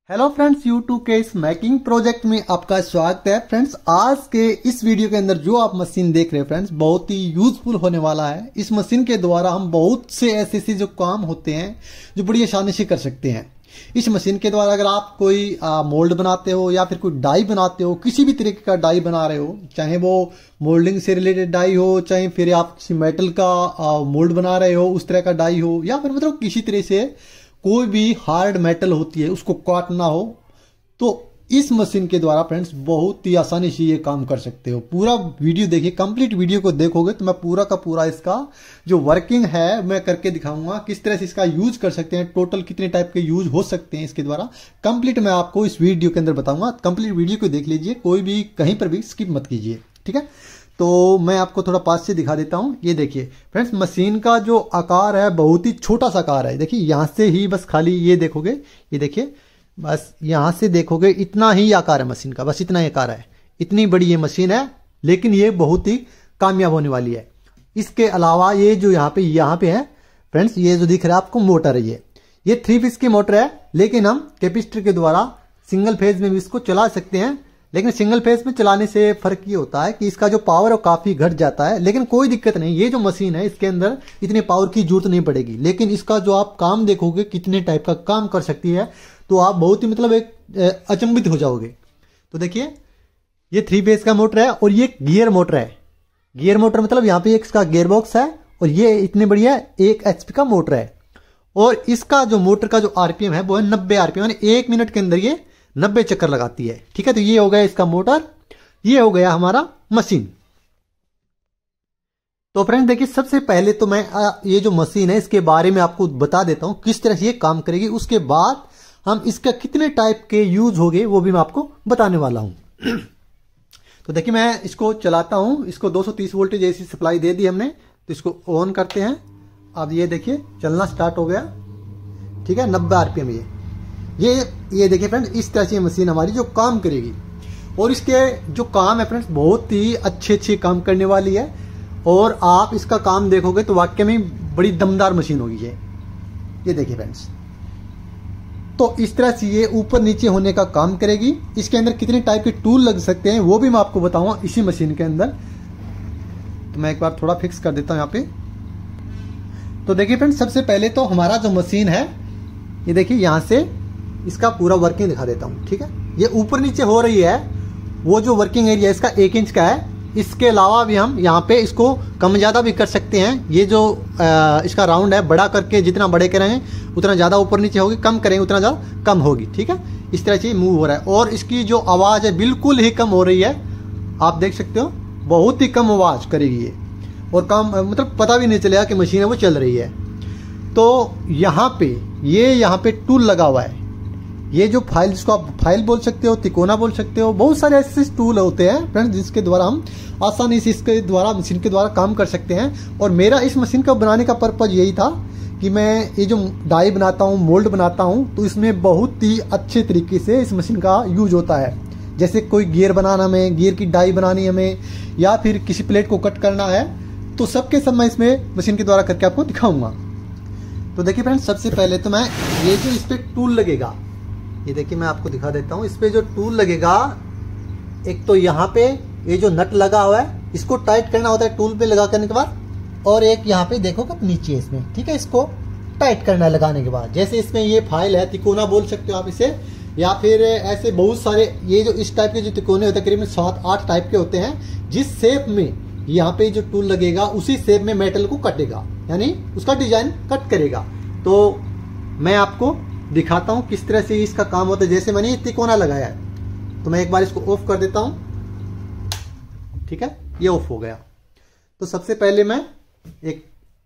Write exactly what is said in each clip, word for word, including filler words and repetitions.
Hello friends, YouTube के इस making project में आपका स्वागत है। फ्रेंड्स, आज के इस वीडियो के अंदर जो आप मशीन देख रहे हैं फ्रेंड्स, बहुत ही यूजफुल होने वाला है। इस मशीन के द्वारा हम बहुत से ऐसे ऐसे जो काम होते हैं जो बड़ी आसानी से कर सकते हैं। इस मशीन के द्वारा अगर आप कोई आ, मोल्ड बनाते हो या फिर कोई डाई बनाते हो, किसी भी तरीके का डाई बना रहे हो, चाहे वो मोल्डिंग से रिलेटेड डाई हो, चाहे फिर आप किसी मेटल का मोल्ड बना रहे हो उस तरह का डाई हो, या फिर मतलब किसी तरह से कोई भी हार्ड मेटल होती है उसको काटना हो, तो इस मशीन के द्वारा फ्रेंड्स बहुत ही आसानी से ये काम कर सकते हो। पूरा वीडियो देखिए, कंप्लीट वीडियो को देखोगे तो मैं पूरा का पूरा इसका जो वर्किंग है मैं करके दिखाऊंगा, किस तरह से इसका यूज कर सकते हैं, टोटल कितने टाइप के यूज हो सकते हैं इसके द्वारा। कंप्लीट मैं आपको इस वीडियो के अंदर बताऊंगा। कंप्लीट वीडियो को देख लीजिए, कोई भी कहीं पर भी स्किप मत कीजिए, ठीक है। तो मैं आपको थोड़ा पास से दिखा देता हूं। ये देखिए फ्रेंड्स, मशीन का जो आकार है बहुत ही छोटा सा आकार है। देखिए यहां से ही बस खाली ये देखोगे, ये देखिए बस यहां से देखोगे इतना ही आकार है मशीन का, बस इतना ही आकार है। इतनी बड़ी ये मशीन है, लेकिन ये बहुत ही कामयाब होने वाली है। इसके अलावा ये जो यहाँ पे यहाँ पे है फ्रेंड्स, ये जो दिख रहा है आपको मोटर है, ये ये थ्री फेज की मोटर है, लेकिन हम कैपेसिटर के द्वारा सिंगल फेज में भी इसको चला सकते हैं। लेकिन सिंगल फेज में चलाने से फर्क ये होता है कि इसका जो पावर है काफी घट जाता है, लेकिन कोई दिक्कत नहीं। ये जो मशीन है इसके अंदर इतने पावर की जरूरत नहीं पड़ेगी, लेकिन इसका जो आप काम देखोगे कितने टाइप का काम कर सकती है, तो आप बहुत ही मतलब एक अचंभित हो जाओगे। तो देखिए ये थ्री फेज का मोटर है और ये गियर मोटर है। गियर मोटर मतलब यहाँ पे एक इसका गियर बॉक्स है और ये इतने बढ़िया एक एचपी का मोटर है। और इसका जो मोटर का जो आरपीएम है वो है नब्बे आरपीएम, यानी एक मिनट के अंदर ये नब्बे चक्कर लगाती है, ठीक है। तो ये हो गया इसका मोटर, ये हो गया हमारा मशीन। तो फ्रेंड्स देखिए, सबसे पहले तो मैं ये जो मशीन है इसके बारे में आपको बता देता हूं किस तरह से ये काम करेगी। उसके बाद हम इसका कितने टाइप के यूज होंगे वो भी मैं आपको बताने वाला हूं। तो देखिए मैं इसको चलाता हूं। इसको दो सौ तीस वोल्टेज एसी सप्लाई दे दी हमने, तो इसको ऑन करते हैं। अब ये देखिए चलना स्टार्ट हो गया, ठीक है। नब्बे आरपीएम ये ये ये देखिए फ्रेंड्स, इस तरह से मशीन हमारी जो काम करेगी। और इसके जो काम है फ्रेंड्स बहुत ही अच्छे अच्छे काम करने वाली है, और आप इसका काम देखोगे तो वाकई में बड़ी दमदार मशीन होगी ये ये देखिए फ्रेंड्स। तो इस तरह से ये ऊपर नीचे होने का काम करेगी। इसके अंदर कितने टाइप के टूल लग सकते हैं वो भी मैं आपको बताऊंगा इसी मशीन के अंदर। तो मैं एक बार थोड़ा फिक्स कर देता हूं यहाँ पे। तो देखिए फ्रेंड्स, सबसे पहले तो हमारा जो मशीन है ये देखिए, यहां से इसका पूरा वर्किंग दिखा देता हूं, ठीक है। ये ऊपर नीचे हो रही है, वो जो वर्किंग एरिया इसका एक इंच का है। इसके अलावा भी हम यहाँ पे इसको कम ज्यादा भी कर सकते हैं। ये जो आ, इसका राउंड है, बड़ा करके जितना बड़े करेंगे उतना ज्यादा ऊपर नीचे होगी, कम करेंगे उतना ज्यादा कम होगी, ठीक है। इस तरह से मूव हो रहा है। और इसकी जो आवाज है बिल्कुल ही कम हो रही है, आप देख सकते हो, बहुत ही कम आवाज करेगी ये, और कम मतलब पता भी नहीं चलेगा कि मशीन है वो चल रही है। तो यहाँ पे ये यहाँ पे टूल लगा हुआ है, ये जो फाइल, जिसको आप फाइल बोल सकते हो, तिकोना बोल सकते हो, बहुत सारे ऐसे टूल होते हैं फ्रेंड्स जिसके द्वारा हम आसानी से इसके द्वारा मशीन के द्वारा काम कर सकते हैं। और मेरा इस मशीन का बनाने का पर्पज यही था कि मैं ये जो डाई बनाता हूँ, मोल्ड बनाता हूँ, तो इसमें बहुत ही अच्छे तरीके से इस मशीन का यूज होता है। जैसे कोई गियर बनाना हमें, गियर की डाई बनानी हमें, या फिर किसी प्लेट को कट करना है, तो सबके सब मैं इसमें मशीन के द्वारा करके आपको दिखाऊंगा। तो देखिए फ्रेंड्स, सबसे पहले तो मैं ये जो इस पे टूल लगेगा, ये देखिए मैं आपको दिखा देता हूं। इस पे जो टूल लगेगा, एक तो यहाँ पे ये जो नट लगा हुआ है इसको टाइट करना होता है टूल पे लगा करने के बाद, और एक यहाँ पे देखोगे नीचे इसमें, ठीक है, इसको टाइट करना है लगाने के बाद। जैसे इसमें ये फाइल है, तिकोना बोल सकते हो आप इसे, या फिर ऐसे बहुत सारे ये जो इस टाइप के जो तिकोने होते हैं करीबन सात आठ टाइप के होते हैं, जिस शेप में यहाँ पे जो टूल लगेगा उसी शेप में मेटल को कटेगा, यानी उसका डिजाइन कट करेगा। तो मैं आपको दिखाता हूं किस तरह से इसका काम होता है। जैसे मैंने ये तिकोना लगाया है, तो मैं एक बार इसको ऑफ कर देता हूं, ठीक है, ये ऑफ हो गया। तो सबसे पहले मैं एक,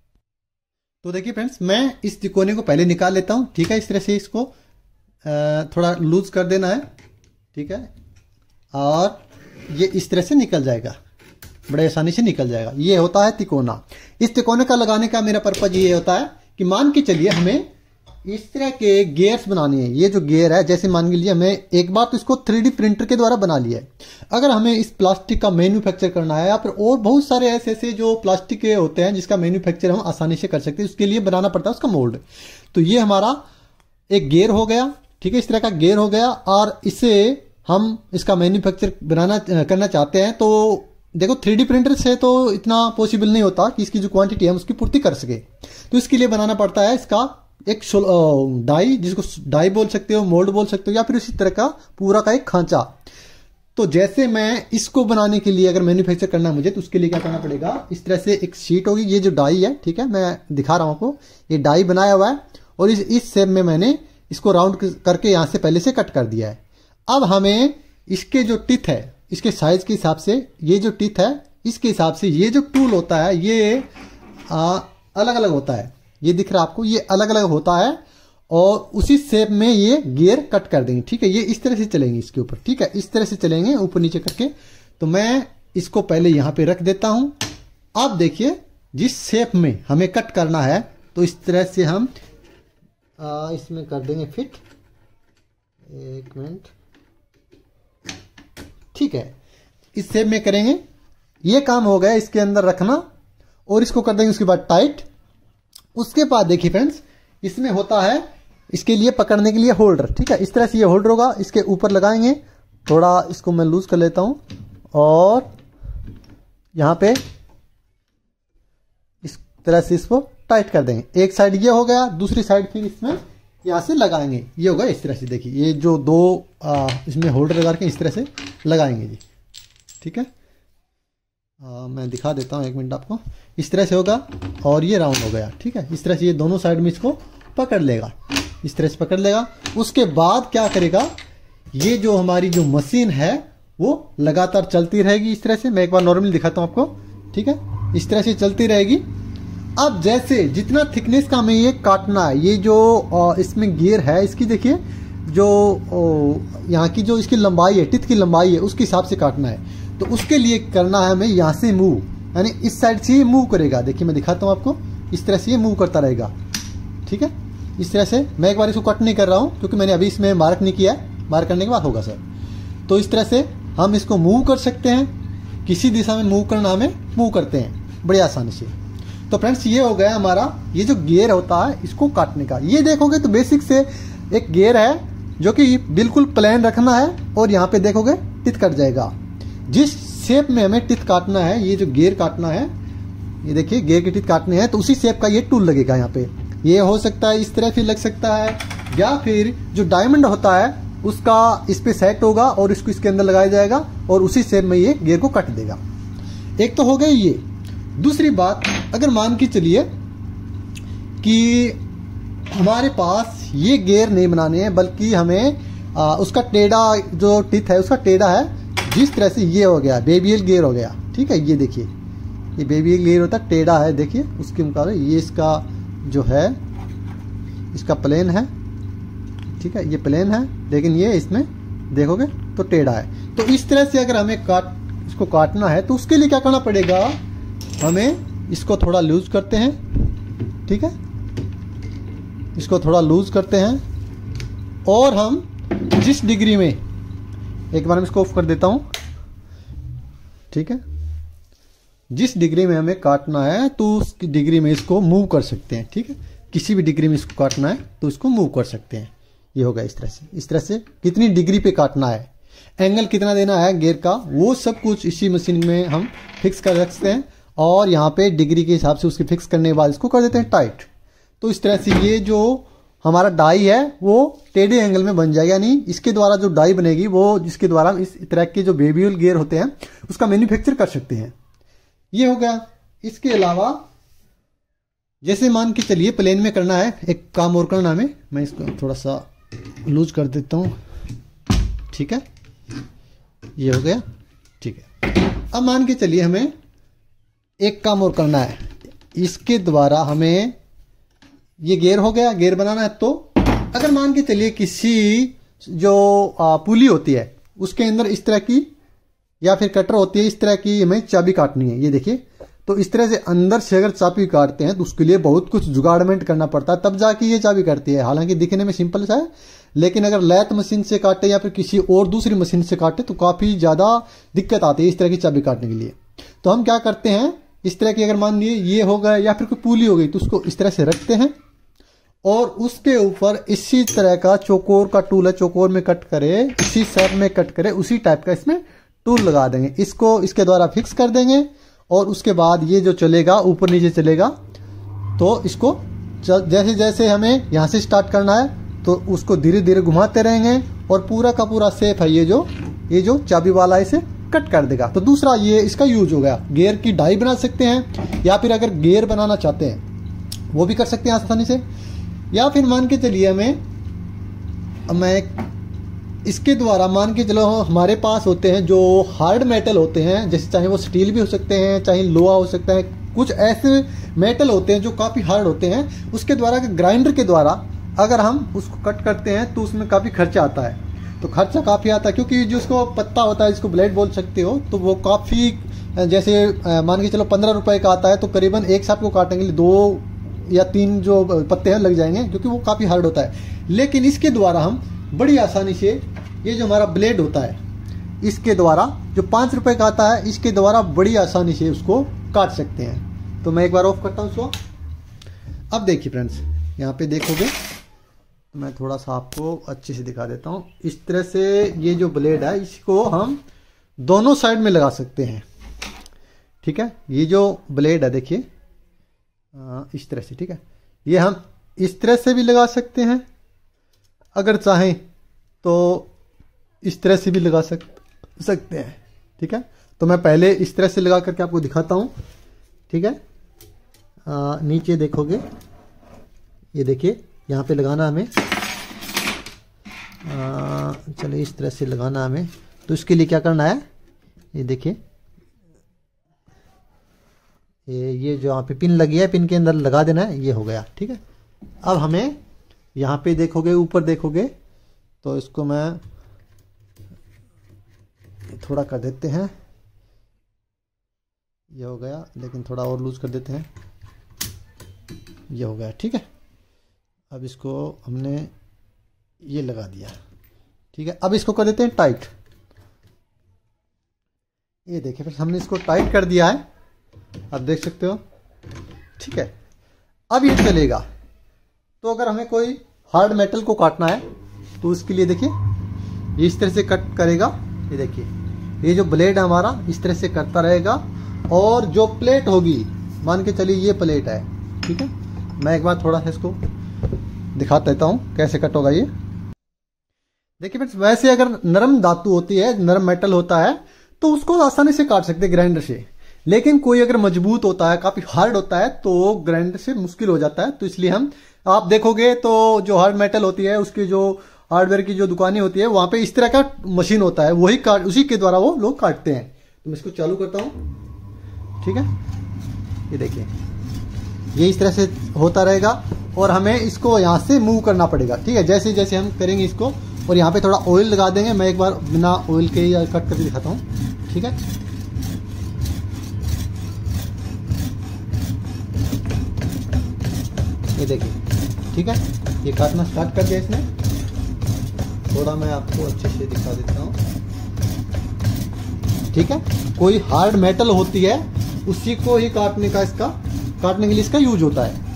तो देखिए फ्रेंड्स, मैं इस तिकोने को पहले निकाल लेता हूं, ठीक है। इस तरह से इसको थोड़ा लूज कर देना है, ठीक है, और ये इस तरह से निकल जाएगा, बड़े आसानी से निकल जाएगा। ये होता है तिकोना। इस तिकोने का लगाने का मेरा पर्पज ये होता है कि मान के चलिए हमें इस तरह के गियर्स बनानी है। ये जो गियर है, जैसे मान के लिए हमें एक बार तो इसको थ्री डी प्रिंटर के द्वारा बना लिया है। अगर हमें इस प्लास्टिक का मैन्युफैक्चर करना है, या फिर और बहुत सारे ऐसे ऐसे जो प्लास्टिक के होते हैं जिसका मैन्युफैक्चर हम आसानी से कर सकते हैं, उसके लिए बनाना पड़ता है उसका मोल्ड। तो ये हमारा एक गियर हो गया, ठीक है, इस तरह का गियर हो गया। और इसे हम इसका मैन्युफैक्चर बनाना करना चाहते हैं तो देखो थ्री डी प्रिंटर से तो इतना पॉसिबल नहीं होता कि इसकी जो क्वांटिटी है हम उसकी पूर्ति कर सके। तो इसके लिए बनाना पड़ता है इसका एक डाई, जिसको डाई बोल सकते हो, मोल्ड बोल सकते हो, या फिर इसी तरह का पूरा का एक खांचा। तो जैसे मैं इसको बनाने के लिए अगर मैन्युफैक्चर करना है मुझे, तो उसके लिए क्या करना पड़ेगा, इस तरह से एक शीट होगी, ये जो डाई है, ठीक है, मैं दिखा रहा हूं आपको, ये डाई बनाया हुआ है और इस इस शेप में मैंने इसको राउंड करके यहां से पहले से कट कर दिया है। अब हमें इसके जो टिथ है, इसके साइज के हिसाब से, ये जो टिथ है इसके हिसाब से ये जो टूल होता है ये आ, अलग अलग होता है। ये दिख रहा है आपको, ये अलग अलग होता है और उसी शेप में ये गियर कट कर देंगे। ठीक है, ये इस तरह से चलेंगे इसके ऊपर, ठीक है, इस तरह से चलेंगे ऊपर नीचे करके। तो मैं इसको पहले यहां पे रख देता हूं। अब देखिए जिस शेप में हमें कट करना है तो इस तरह से हम आ, इसमें कर देंगे फिट। एक मिनट, ठीक है, इस शेप में करेंगे। ये काम हो गया इसके अंदर रखना और इसको कर देंगे उसके बाद टाइट। उसके बाद देखिए फ्रेंड्स, इसमें होता है इसके लिए पकड़ने के लिए होल्डर। ठीक है, इस तरह से ये होल्डर होगा, इसके ऊपर लगाएंगे। थोड़ा इसको मैं लूज कर लेता हूं और यहां पे इस तरह से इसको टाइट कर देंगे। एक साइड ये हो गया, दूसरी साइड फिर इसमें यहां से लगाएंगे। ये होगा इस तरह से, देखिए ये जो दो आ, इसमें होल्डर लगा के इस तरह से लगाएंगे जी। ठीक है, आ, मैं दिखा देता हूं, एक मिनट आपको। इस तरह से होगा और ये राउंड हो गया। ठीक है, इस तरह से ये दोनों साइड में इसको पकड़ लेगा, इस तरह से पकड़ लेगा। उसके बाद क्या करेगा, ये जो हमारी जो मशीन है वो लगातार चलती रहेगी इस तरह से। मैं एक बार नॉर्मली दिखाता हूं आपको। ठीक है, इस तरह से चलती रहेगी। अब जैसे जितना थिकनेस का हमें ये काटना है, ये जो इसमें गियर है इसकी देखिए जो यहाँ की जो इसकी लंबाई है, टिथ की लंबाई है, उसके हिसाब से काटना है। तो उसके लिए करना है हमें यहाँ से मूव, यानी इस साइड से ये मूव करेगा। देखिए मैं दिखाता हूँ आपको, इस तरह से ये मूव करता रहेगा। ठीक है, इस तरह से। मैं एक बार इसको कट नहीं कर रहा हूँ क्योंकि मैंने अभी इसमें मार्क नहीं किया है, मार्क करने के बाद होगा सर। तो इस तरह से हम इसको मूव कर सकते हैं, किसी दिशा में मूव करना हमें मूव करते हैं बड़ी आसानी से। तो फ्रेंड्स ये हो गया हमारा ये जो गियर होता है इसको काटने का। ये देखोगे तो बेसिक से एक गियर है जो कि बिल्कुल प्लेन रखना है और यहाँ पे देखोगे टिथ कट जाएगा। जिस शेप में हमें टिथ काटना है, ये जो गियर काटना है, ये देखिए गियर के टिथ काटने हैं, तो उसी शेप का ये टूल लगेगा यहाँ पे। ये हो सकता है इस तरह से लग सकता है, या फिर जो डायमंड होता है उसका इस पे सेट होगा और इसको इसके अंदर लगाया जाएगा और उसी शेप में ये गियर को काट देगा। एक तो हो गई ये। दूसरी बात, अगर मान के चलिए कि हमारे पास ये गियर नहीं बनाने हैं, बल्कि हमें आ, उसका टेढ़ा जो टिथ है उसका टेढ़ा है, जिस तरह से ये हो गया बेबियल गियर हो गया। ठीक है, ये देखिए ये बेबियल गियर होता है, टेढ़ा है, देखिए उसके मुकाबले ये इसका जो है इसका प्लेन है। ठीक है, ये प्लेन है, लेकिन ये इसमें देखोगे तो टेढ़ा है। तो इस तरह से अगर हमें काट इसको काटना है तो उसके लिए क्या करना पड़ेगा, हमें इसको थोड़ा लूज करते हैं। ठीक है, इसको थोड़ा लूज करते हैं और हम जिस डिग्री में, एक बार मैं इसको ऑफ कर देता हूं। ठीक है, जिस डिग्री में हमें काटना है तो उस डिग्री में इसको मूव कर सकते हैं। ठीक है, किसी भी डिग्री में इसको काटना है तो इसको मूव कर सकते हैं। ये होगा इस तरह से, इस तरह से कितनी डिग्री पे काटना है, एंगल कितना देना है गियर का, वो सब कुछ इसी मशीन में हम फिक्स कर सकते हैं। और यहाँ पे डिग्री के हिसाब से उसकी फिक्स करने के बाद इसको कर देते हैं टाइट। तो इस तरह से ये जो हमारा डाई है वो टेढ़े एंगल में बन जाएगा। यानी इसके द्वारा जो डाई बनेगी वो जिसके द्वारा इस तरह के जो बेबियल गियर होते हैं उसका मैन्युफैक्चर कर सकते हैं। ये हो गया। इसके अलावा जैसे मान के चलिए प्लेन में करना है, एक काम और करना हमें, मैं इसको थोड़ा सा लूज कर देता हूँ। ठीक है, ये हो गया। ठीक है, अब मान के चलिए हमें एक काम और करना है, इसके द्वारा हमें ये गियर हो गया, गियर बनाना है। तो अगर मान के चलिए किसी जो पुली होती है उसके अंदर इस तरह की या फिर कटर होती है, इस तरह की हमें चाबी काटनी है। ये देखिए, तो इस तरह से अंदर से अगर चाबी काटते हैं तो उसके लिए बहुत कुछ जुगाड़मेंट करना पड़ता है, तब जाके ये चाबी काटती है। हालांकि दिखने में सिंपल सा है, लेकिन अगर लैथ मशीन से काटे या फिर किसी और दूसरी मशीन से काटे तो काफी ज्यादा दिक्कत आती है इस तरह की चाबी काटने के लिए। तो हम क्या करते हैं, इस तरह की अगर मान लीजिए ये हो गया या फिर कोई पुली हो गई तो उसको इस तरह से रखते हैं और उसके ऊपर इसी तरह का चौकोर का टूल है, चौकोर में कट करे, इसी शेप में कट करे, उसी टाइप का इसमें टूल लगा देंगे। इसको इसके द्वारा फिक्स कर देंगे और उसके बाद ये जो चलेगा ऊपर नीचे चलेगा। तो इसको जैसे जैसे हमें यहाँ से स्टार्ट करना है तो उसको धीरे धीरे घुमाते रहेंगे और पूरा का पूरा शेप है ये जो ये जो चाबी वाला इसे कट कर देगा। तो दूसरा ये इसका यूज हो गया। गियर की डाई बना सकते हैं या फिर अगर गियर बनाना चाहते हैं वो भी कर सकते हैं आसानी से। या फिर मान के चलिए हमें मैं इसके द्वारा मान के चलो हमारे पास होते हैं जो हार्ड मेटल होते हैं, जैसे चाहे वो स्टील भी हो सकते हैं, चाहे लोहा हो सकता है, कुछ ऐसे मेटल होते हैं जो काफ़ी हार्ड होते हैं। उसके द्वारा ग्राइंडर के द्वारा अगर हम उसको कट करते हैं तो उसमें काफ़ी खर्चा आता है। तो खर्चा काफ़ी आता है क्योंकि जो उसको पत्ता होता है, जिसको ब्लेड बोल सकते हो, तो वो काफ़ी जैसे मान के चलो पंद्रह रुपए का आता है तो करीबन एक साथ को काटने के लिए दो या तीन जो पत्ते हैं लग जाएंगे क्योंकि वो काफ़ी हार्ड होता है। लेकिन इसके द्वारा हम बड़ी आसानी से ये जो हमारा ब्लेड होता है इसके द्वारा जो पाँच रुपए का आता है इसके द्वारा बड़ी आसानी से उसको काट सकते हैं। तो मैं एक बार ऑफ करता हूँ उसको। अब देखिए फ्रेंड्स, यहाँ पे देखोगे मैं थोड़ा सा आपको अच्छे से दिखा देता हूँ। इस तरह से ये जो ब्लेड है इसको हम दोनों साइड में लगा सकते हैं। ठीक है, ये जो ब्लेड है देखिए इस तरह से, ठीक है, ये हम इस तरह से भी लगा सकते हैं, अगर चाहें तो इस तरह से भी लगा सक, सकते हैं। ठीक है, तो मैं पहले इस तरह से लगा करके आपको दिखाता हूँ। ठीक है, आ, नीचे देखोगे ये देखिए यहाँ पे लगाना हमें, चलिए इस तरह से लगाना हमें। तो इसके लिए क्या करना है, ये देखिए ये ये जो यहाँ पे पिन लगी है पिन के अंदर लगा देना है, ये हो गया। ठीक है, अब हमें यहाँ पे देखोगे ऊपर देखोगे तो इसको मैं थोड़ा कर देते हैं, ये हो गया, लेकिन थोड़ा और लूज कर देते हैं, ये हो गया। ठीक है, अब इसको हमने ये लगा दिया। ठीक है, अब इसको कर देते हैं टाइट। ये देखिए फिर हमने इसको टाइट कर दिया है, आप देख सकते हो। ठीक है, अब ये चलेगा। तो अगर हमें कोई हार्ड मेटल को काटना है तो उसके लिए देखिए ये इस तरह से कट करेगा। ये देखिए ये जो ब्लेड है हमारा इस तरह से करता रहेगा और जो प्लेट होगी मान के चलिए ये प्लेट है। ठीक है, मैं एक बार थोड़ा सा इसको दिखा देता हूँ कैसे कट होगा ये। देखिए फ्रेंड्स, वैसे अगर नरम धातु होती है, नरम मेटल होता है तो उसको आसानी से काट सकते हैं ग्राइंडर से। लेकिन कोई अगर मजबूत होता है, काफी हार्ड होता है तो ग्राइंडर से मुश्किल हो जाता है। तो इसलिए हम आप देखोगे तो जो हार्ड मेटल होती है उसकी जो हार्डवेयर की जो दुकानें होती है वहां पे इस तरह का मशीन होता है, वही काट उसी के द्वारा वो लोग काटते हैं। तो मैं इसको चालू करता हूँ। ठीक है, ये देखिए ये इस तरह से होता रहेगा और हमें इसको यहाँ से मूव करना पड़ेगा। ठीक है, जैसे जैसे हम करेंगे इसको, और यहाँ पे थोड़ा ऑयल लगा देंगे। मैं एक बार बिना ऑयल के ही कट करके दिखाता हूँ। ठीक है, ये देखिए। ठीक है, ये काटना स्टार्ट कर दिया इसने। थोड़ा मैं आपको अच्छे से दिखा देता हूँ। ठीक है, कोई हार्ड मेटल होती है उसी को ही काटने का इसका काटने के लिए इसका यूज होता है।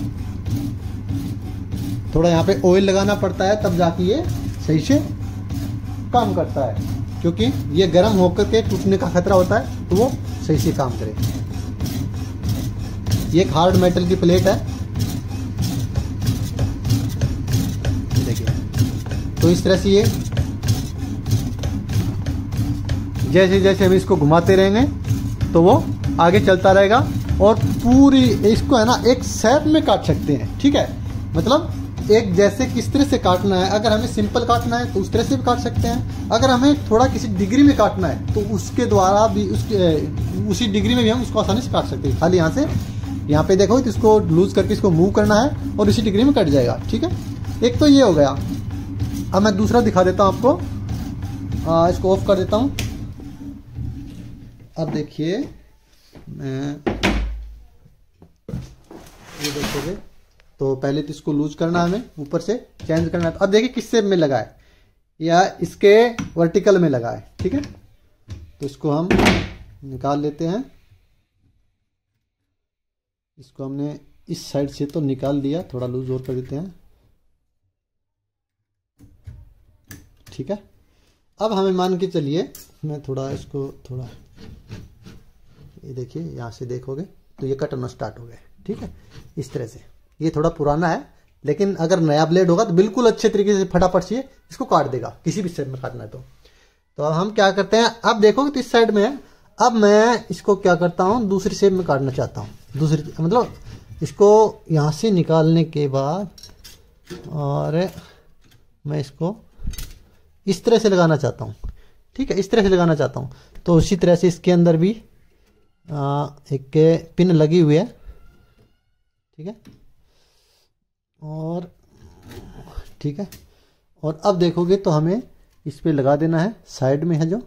थोड़ा यहाँ पे ऑयल लगाना पड़ता है तब जाके ये सही से काम करता है, क्योंकि ये गर्म होकर के टूटने का खतरा होता है तो वो सही से काम करे। ये एक हार्ड मेटल की प्लेट है, देखिए। तो इस तरह से ये जैसे जैसे हम इसको घुमाते रहेंगे तो वो आगे चलता रहेगा और पूरी इसको है ना एक शेप में काट सकते हैं। ठीक है, मतलब एक जैसे किस तरह से काटना है, अगर हमें सिंपल काटना है तो उस तरह से भी काट सकते हैं। अगर हमें थोड़ा किसी डिग्री में काटना है तो उसके द्वारा भी उसके उसी डिग्री में भी हम उसको आसानी से काट सकते हैं। खाली यहाँ से यहाँ पे देखो तो इसको लूज करके इसको मूव करना है और इसी डिग्री में कट जाएगा। ठीक है, एक तो ये हो गया। अब मैं दूसरा दिखा देता हूँ आपको। आ, इसको ऑफ कर देता हूँ। अब देखिए मैं ये देखोगे तो पहले तो इसको लूज करना है, हमें ऊपर से चेंज करना है। अब देखिए किस शेप में लगा है या इसके वर्टिकल में लगा है। ठीक है, तो इसको हम निकाल लेते हैं। इसको हमने इस साइड से तो निकाल दिया, थोड़ा लूज और कर देते हैं। ठीक है, अब हमें मान के चलिए, मैं थोड़ा इसको थोड़ा, ये देखिए यहाँ से देखोगे तो ये कट होना स्टार्ट हो गया। ठीक है, इस तरह से। ये थोड़ा पुराना है, लेकिन अगर नया ब्लेड होगा तो बिल्कुल अच्छे तरीके से फटाफट से इसको काट देगा, किसी भी शेप में काटना है तो। तो अब हम क्या करते हैं, अब देखोगे तो इस साइड में है। अब मैं इसको क्या करता हूँ, दूसरी शेप में काटना चाहता हूँ। दूसरी मतलब इसको यहाँ से निकालने के बाद और मैं इसको इस तरह से लगाना चाहता हूँ। ठीक है, इस तरह से लगाना चाहता हूँ। तो उसी तरह से इसके अंदर भी आ, एक पिन लगी हुई है। ठीक है, और ठीक है, और अब देखोगे तो हमें इस पे लगा देना है, साइड में है जो।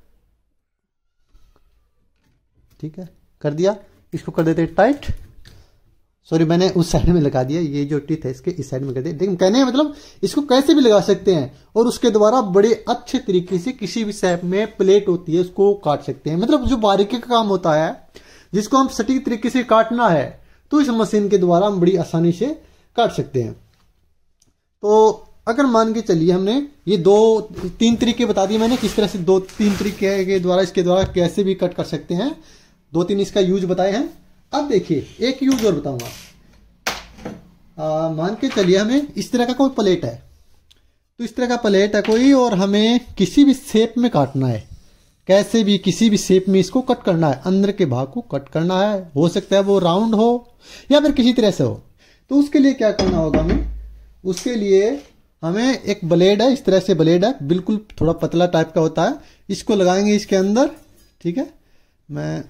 ठीक है, कर दिया। इसको कर देते टाइट। सॉरी, मैंने उस साइड में लगा दिया, ये जो टीथ है इसके इस साइड में कर दिया। लेकिन कहने मतलब इसको कैसे भी लगा सकते हैं, और उसके द्वारा बड़े अच्छे तरीके से किसी भी शेप में प्लेट होती है उसको काट सकते हैं। मतलब जो बारीकी का काम होता है, जिसको हम सटीक तरीके से काटना है, तो इस मशीन के द्वारा हम बड़ी आसानी से काट सकते हैं। तो अगर मान के चलिए हमने ये दो तीन तरीके बता दिए मैंने, किस तरह से दो तीन तरीके के द्वारा इसके द्वारा कैसे भी कट कर सकते हैं। दो तीन इसका यूज बताए हैं। अब देखिए एक यूज और बताऊंगा। मान के चलिए हमें इस तरह का कोई प्लेट है, तो इस तरह का प्लेट है कोई, और हमें किसी भी शेप में काटना है, कैसे भी किसी भी शेप में इसको कट करना है, अंदर के भाग को कट करना है। हो सकता है वो राउंड हो या फिर किसी तरह से हो। तो उसके लिए क्या करना होगा हमें, उसके लिए हमें एक ब्लेड है, इस तरह से ब्लेड है, बिल्कुल थोड़ा पतला टाइप का होता है। इसको लगाएंगे इसके अंदर। ठीक है, मैं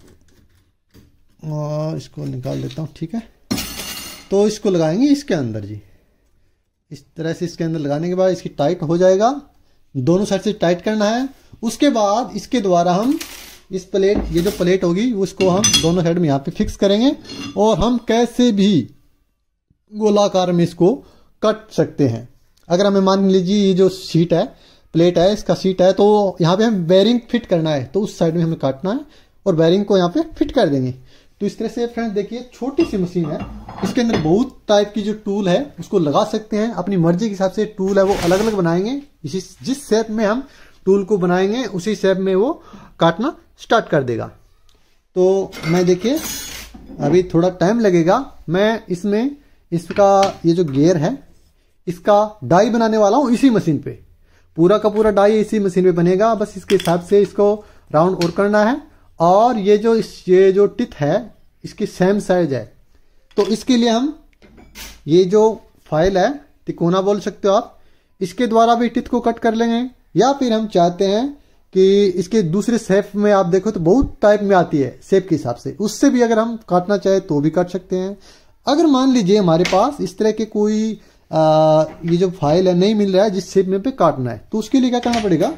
और इसको निकाल देता हूँ। ठीक है, तो इसको लगाएंगे इसके अंदर जी, इस तरह से इसके अंदर लगाने के बाद इसकी टाइट हो जाएगा। दोनों साइड से टाइट करना है। उसके बाद इसके द्वारा हम इस प्लेट, ये जो प्लेट होगी उसको हम दोनों साइड में यहाँ पे फिक्स करेंगे, और हम कैसे भी गोलाकार में इसको कट सकते हैं। अगर हमें मान लीजिए ये जो सीट है, प्लेट है, इसका सीट है, तो यहाँ पे हमें बेरिंग फिट करना है, तो उस साइड में हमें काटना है और बेरिंग को यहाँ पे फिट कर देंगे। तो इस तरह से फ्रेंड्स देखिए, छोटी सी मशीन है, इसके अंदर बहुत टाइप की जो टूल है उसको लगा सकते हैं। अपनी मर्जी के हिसाब से टूल है वो अलग अलग बनाएंगे। इसी जिस शेप में हम टूल को बनाएंगे उसी शेप में वो काटना स्टार्ट कर देगा। तो मैं देखिए अभी थोड़ा टाइम लगेगा, मैं इसमें इसका ये जो गियर है इसका डाई बनाने वाला हूं इसी मशीन पे। पूरा का पूरा डाई इसी मशीन पे बनेगा। बस इसके हिसाब से इसको राउंड और करना है। और ये जो ये जो टिथ है इसकी सेम साइज है, तो इसके लिए हम ये जो फाइल है, तिकोना बोल सकते हो आप, इसके द्वारा भी टिथ को कट कर लेंगे। या फिर हम चाहते हैं कि इसके दूसरे शेप में, आप देखो तो बहुत टाइप में आती है शेप के हिसाब से, उससे भी अगर हम काटना चाहे तो भी काट सकते हैं। अगर मान लीजिए हमारे पास इस तरह के कोई आ, ये जो फाइल है नहीं मिल रहा है जिस शेप में पे काटना है, तो उसके लिए क्या करना पड़ेगा,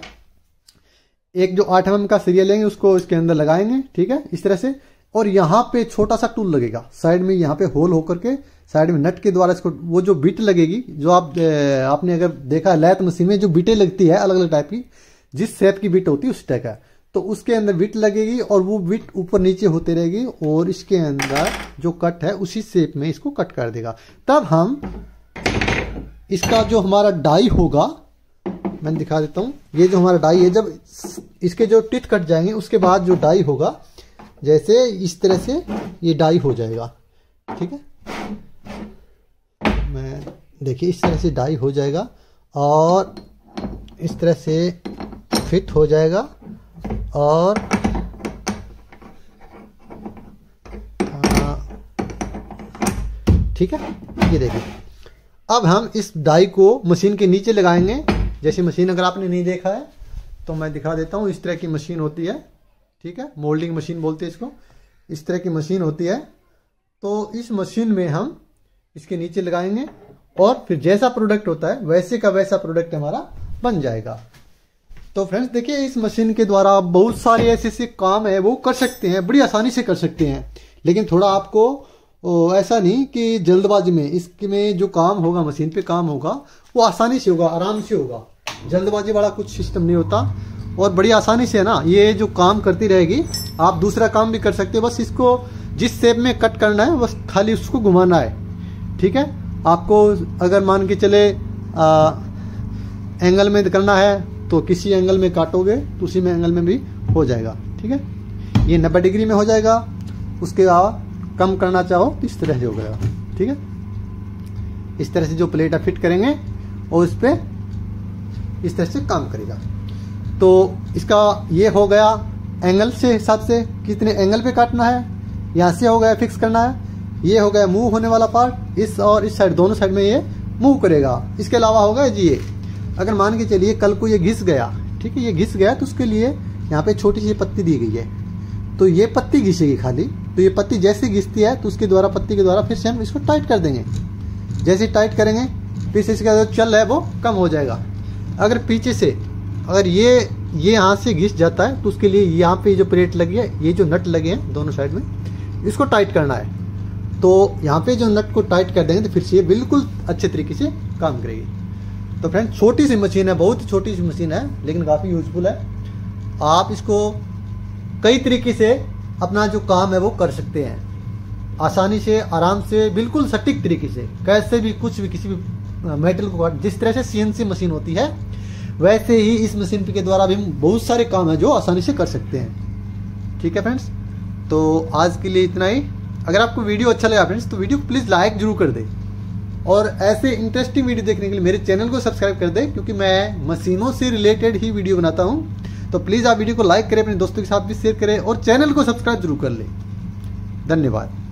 एक जो आठ एम एम का सीरियल लेंगे उसको इसके अंदर लगाएंगे। ठीक है, इस तरह से। और यहाँ पे छोटा सा टूल लगेगा साइड में, यहाँ पे होल होकर के साइड में नट के द्वारा इसको, वो जो बिट लगेगी, जो आप आपने अगर देखा लैथ मशीन में जो बिटें लगती है अलग अलग टाइप की, जिस शेप की बिट होती है उस टाइप का, तो उसके अंदर बिट लगेगी और वो बिट ऊपर नीचे होते रहेगी और इसके अंदर जो कट है उसी शेप में इसको कट कर देगा। तब हम इसका जो हमारा डाई होगा, मैं दिखा देता हूं, ये जो हमारा डाई है, जब इसके जो टिथ कट जाएंगे उसके बाद जो डाई होगा, जैसे इस तरह से ये डाई हो जाएगा। ठीक है, मैं देखिए इस तरह से डाई हो जाएगा और इस तरह से फिट हो जाएगा। और ठीक है, ये देखिए अब हम इस डाई को मशीन के नीचे लगाएंगे। जैसे मशीन अगर आपने नहीं देखा है तो मैं दिखा देता हूँ। इस तरह की मशीन होती है। ठीक है, मोल्डिंग मशीन बोलते हैं इसको। इस तरह की मशीन होती है। तो इस मशीन में हम इसके नीचे लगाएंगे और फिर जैसा प्रोडक्ट होता है वैसे का वैसा प्रोडक्ट हमारा बन जाएगा। तो फ्रेंड्स देखिए, इस मशीन के द्वारा बहुत सारे ऐसे ऐसे काम है वो कर सकते हैं, बड़ी आसानी से कर सकते हैं। लेकिन थोड़ा आपको ओ, ऐसा नहीं कि जल्दबाजी में, इसमें जो काम होगा, मशीन पे काम होगा, वो आसानी से होगा, आराम से होगा। जल्दबाजी वाला कुछ सिस्टम नहीं होता और बड़ी आसानी से है ना, ये जो काम करती रहेगी। आप दूसरा काम भी कर सकते हो, बस इसको जिस शेप में कट करना है बस खाली उसको घुमाना है, ठीक है। आपको अगर मान के चले आ, एंगल में करना है तो किसी एंगल में काटोगे तो उसी में एंगल में भी हो जाएगा, ठीक है। ये नब्बे डिग्री में हो जाएगा। उसके अलावा कम करना चाहो तो इस तरह से हो गया, ठीक है। इस तरह से जो प्लेट फिट करेंगे और इस पर इस तरह से काम करेगा। तो इसका ये हो गया एंगल से हिसाब से कितने एंगल पे काटना है, यहाँ से हो गया फिक्स करना है। ये हो गया मूव होने वाला पार्ट, इस और इस साइड दोनों साइड में ये मूव करेगा। इसके अलावा होगा जी ये अगर मान के चलिए कल को ये घिस गया, ठीक है, ये घिस गया तो उसके लिए यहाँ पे छोटी सी पत्ती दी गई है, तो ये पत्ती घिसेगी खाली। तो ये पत्ती जैसे घिसती है तो उसके द्वारा पत्ती के द्वारा फिर से हम इसको टाइट कर देंगे। जैसे टाइट करेंगे फिर से इसका जो चल है वो कम हो जाएगा। अगर पीछे से अगर ये ये यहाँ से घिस जाता है तो उसके लिए यहाँ पे जो प्लेट लगी है, ये जो नट लगे हैं दोनों साइड में, इसको टाइट करना है। तो यहाँ पे जो नट को टाइट कर देंगे तो फिर से ये बिल्कुल अच्छे तरीके से काम करेगी। तो फ्रेंड छोटी सी मशीन है, बहुत ही छोटी सी मशीन है, लेकिन काफ़ी यूजफुल है। आप इसको कई तरीके से अपना जो काम है वो कर सकते हैं, आसानी से, आराम से, बिल्कुल सटीक तरीके से। कैसे भी कुछ भी किसी भी मेटल को काट, जिस तरह से सीएनसी मशीन होती है वैसे ही इस मशीन के द्वारा भी हम बहुत सारे काम है जो आसानी से कर सकते हैं, ठीक है फ्रेंड्स। तो आज के लिए इतना ही। अगर आपको वीडियो अच्छा लगा फ्रेंड्स तो वीडियो को प्लीज़ लाइक जरूर कर दें और ऐसे इंटरेस्टिंग वीडियो देखने के लिए मेरे चैनल को सब्सक्राइब कर दें, क्योंकि मैं मशीनों से रिलेटेड ही वीडियो बनाता हूं। तो प्लीज़ आप वीडियो को लाइक करें, अपने दोस्तों के साथ भी शेयर करें और चैनल को सब्सक्राइब जरूर कर लें। धन्यवाद।